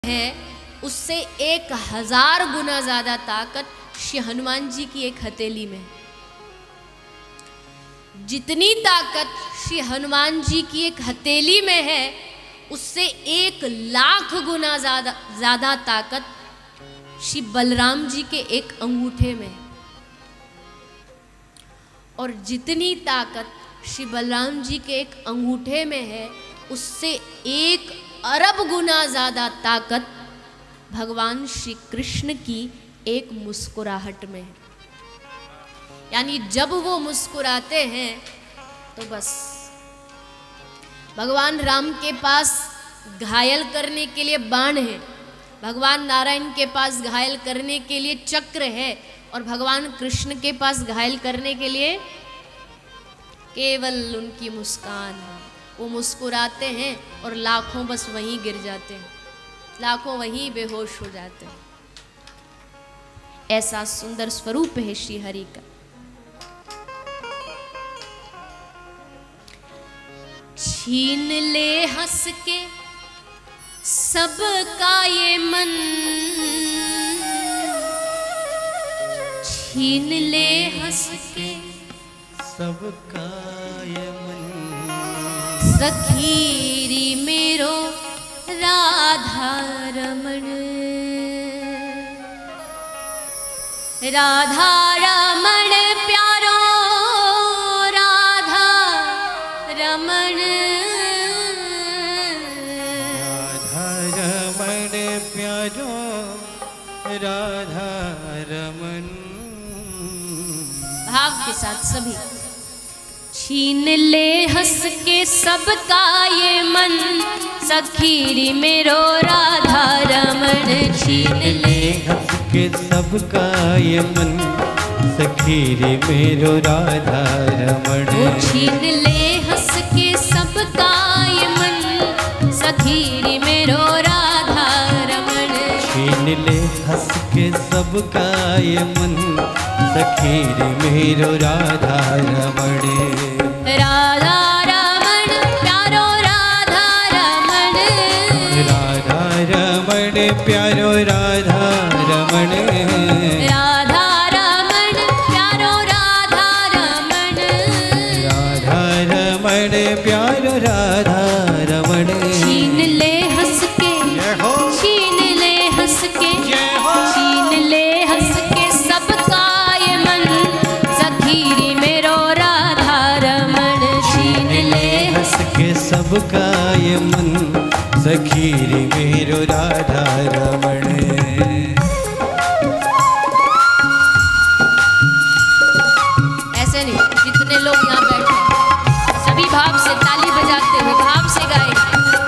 है उससे 1000 गुना ज्यादा ताकत श्री हनुमान जी की एक हथेली में। जितनी ताकत श्री हनुमान जी की एक हथेली में है उससे 1,00,000 गुना ज्यादा ताकत श्री बलराम जी के एक अंगूठे में। और जितनी ताकत श्री बलराम जी के एक अंगूठे में है उससे 1 अरब गुना ज्यादा ताकत भगवान श्री कृष्ण की एक मुस्कुराहट में है। यानी जब वो मुस्कुराते हैं तो बस भगवान राम के पास घायल करने के लिए बाण है, भगवान नारायण के पास घायल करने के लिए चक्र है, और भगवान कृष्ण के पास घायल करने के लिए केवल उनकी मुस्कान है। वो मुस्कुराते हैं और लाखों बस वहीं गिर जाते हैं, लाखों वहीं बेहोश हो जाते हैं। ऐसा सुंदर स्वरूप है श्री हरि का। छीन ले हंस के सबका ये मन, छीन ले हंस के सबका ये मन, सखीरी मेरो राधा रमण, राधा रमण प्यारो राधा रमण, राधा रमण प्यारो राधा रमन। भाव के साथ सभी। छीन ले हंस के सबका ये मन, सखीरी मेरो राधा रमण, छीन ले हंस के सबका ये मन, सखीरी मेरो राधा रमण। छीन ले हंस के सबका ये मन, सखीरी मेरो राधा रमण, छीन ले हंस के सबका ये मन, सखीरी मेरो राधा रमण। राधा रमण प्यारो राधा रमण, राधा रमण प्यारो राधा रमण, राधा रमण प्यारो राधा रमण, राधा रमण प्यारो राधा रमण। छीन ले हंस के, छीन ले हंस के, छीन ले हंस के सबका ये मन, सखीरी मेरो राधा रमण, छीन ले हंस के सबका ये मन, सखीरी मेरो राधा रमण। ऐसे नहीं, जितने लोग यहाँ बैठे हैं सभी भाव से ताली बजाते हुए भाव से गाएंगे।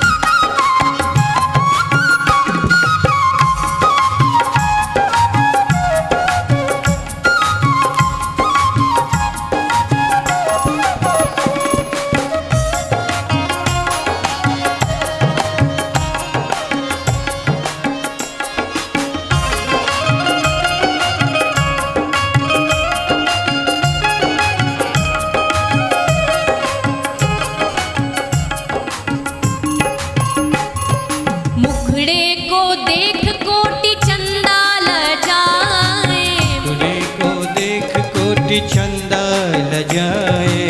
चंदा लजाए।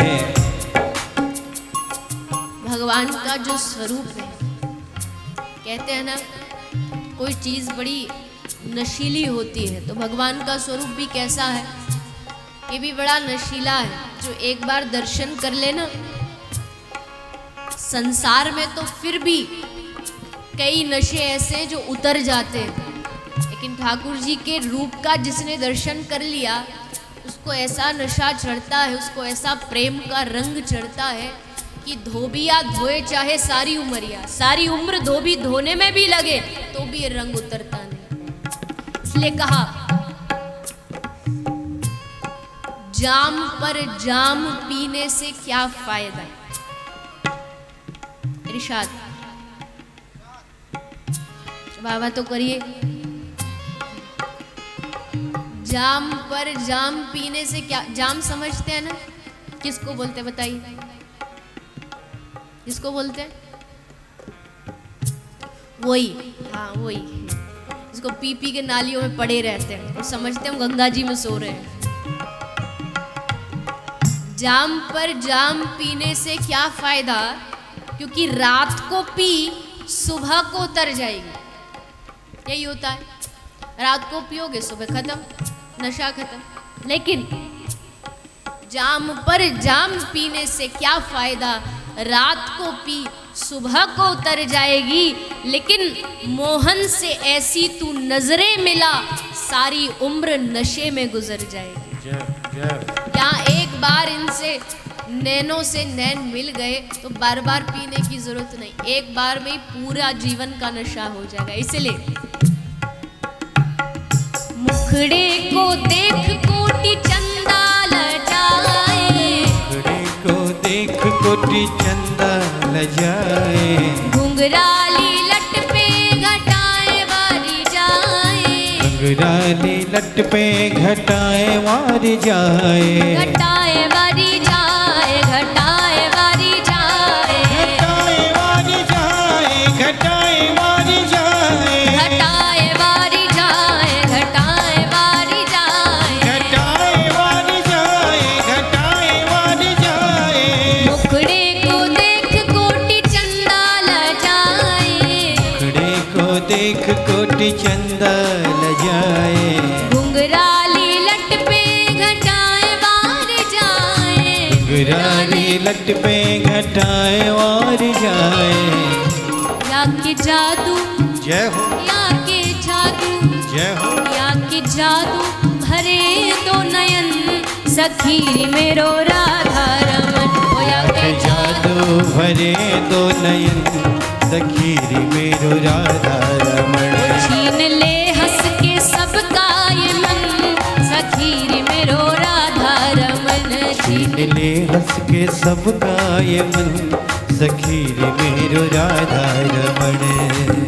भगवान का जो स्वरूप है, कहते हैं ना कोई चीज बड़ी नशीली होती है, तो भगवान का स्वरूप भी कैसा है, ये भी बड़ा नशीला है। जो एक बार दर्शन कर लेना संसार में तो फिर भी कई नशे ऐसे हैं जो उतर जाते हैं, लेकिन ठाकुर जी के रूप का जिसने दर्शन कर लिया उसको ऐसा नशा चढ़ता है, उसको ऐसा प्रेम का रंग चढ़ता है कि धोबिया धोए चाहे सारी उम्रिया, सारी उम्र धोबी धोने में भी लगे तो भी ये रंग उतरता नहीं। इसलिए कहा जाम पर जाम पीने से क्या फायदा। इरशाद बाबा तो करिए। जाम पर जाम पीने से क्या, जाम समझते हैं ना, किसको बोलते हैं बताइए, किसको बोलते हैं? वही, हाँ वही, इसको पी पी के नालियों में पड़े रहते हैं और समझते हैं हम गंगा जी में सो रहे हैं। जाम पर जाम पीने से क्या फायदा, क्योंकि रात को पी सुबह को उतर जाएगी। यही होता है, रात को पियोगे सुबह खत्म, नशा खत्म। लेकिन जाम पर जाम पीने से क्या फायदा, रात को पी सुबह को उतर जाएगी। लेकिन मोहन से ऐसी तू नजरें मिला, सारी उम्र नशे में गुजर जाएगी। यहाँ एक बार इनसे नैनों से नैन मिल गए तो बार बार पीने की जरूरत नहीं, एक बार में ही पूरा जीवन का नशा हो जाएगा। इसलिए मुखड़े को देख कोटि चंदा लजाए, मुखड़े को देख कोटि चंदा लजाए, घुंघराली लट पे घटाए वारी जाए, घुंघराली लट पे घटाए वारी जाए, घटाए वारी जाए, घटाए वारी जाए, घटाए वारी जाए, घटाए वारी जाए, घटाए वारी जाए, घटाए वारी जाए, घटाए वारी जाए, घटाए वारी जाए। मुखड़े को देख कोटि चंदा लजाए, मुखड़े को देख कोटि चंदा लजाए, घुंघराली लट पे घटाए वारी जाए, घुंघराली लट पे घटाए वारी जाए। या के जादू, जय हो, या के जादू, जय हो, या के जादू भरे दो नयन, सखी मेरो राधा रमन। ओ या के जादू भरे दो नयन, सखी मेरो राधा रमण। छीन ले हंस के सबका ये मन, सखी मेरो राधा रमन। छीन ले हंस के सबका ये मन, सखी मेरो राधा रमण।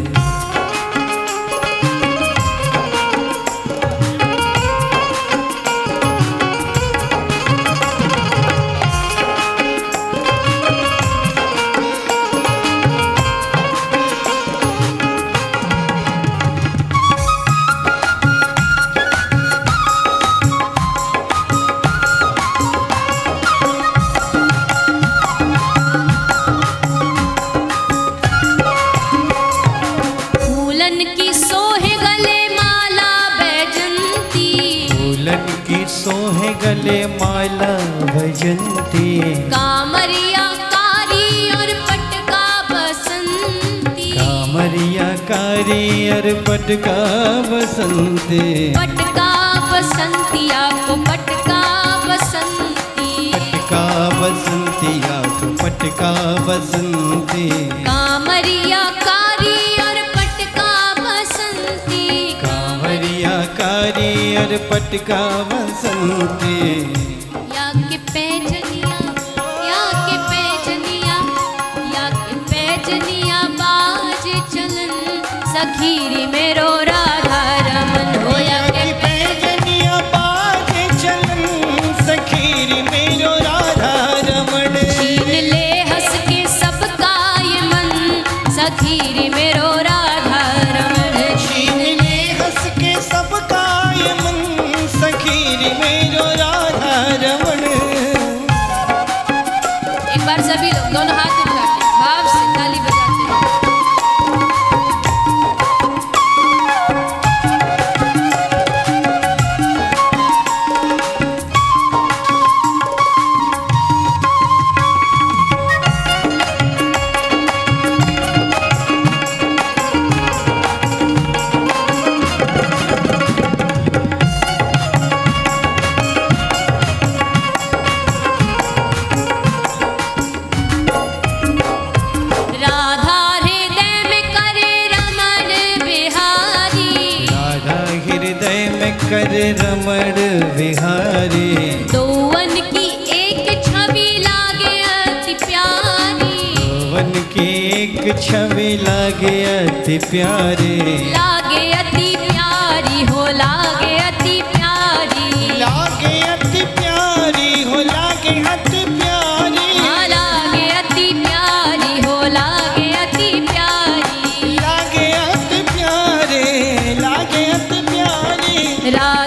फूलन की सोहे गले माला बैजंती, फूलन की सोहे गले माला भजंती, कामरिया कारी और पटका बसंती, कामरिया कारी और पटका बसंती, पटका बसंती आपको पटका बसंती, पटका बसंती आँख पटका बसंती, कामरिया कारी और पटका बसंती, कांवरिया कारी और पटका बसंती। या के पैजनिया, या के पैजनिया, या के पैजनिया बाज चलन, सखीरी मेरो राधा रमन। हो या के पैजनिया बाजे चलन, सखी मेरो राधा रमण। छीन ले हंस के सबका ये मन, सखीरी मेरो राधा रमन। छीन ले हंस के सबका ये मन, सखी मेरो राधा रमण। एक बार सभी लोग दोनों हाथ उठा के भाव से ताली बजाते हैं। राधा हृदय में करे रमण बिहारी, राधा हृदय में कर रमण विहारी, दोवन की एक छवि लागे अति प्यारी, वन की एक छवि लागे अति प्यारे, लागे अति प्यारी हो, लागे अति प्यारी, लागे अति प्यारी हो, लागे अति प्यारी, हाँ, लागे अति प्यारी हो, लागे अति प्यारी, लागे राधा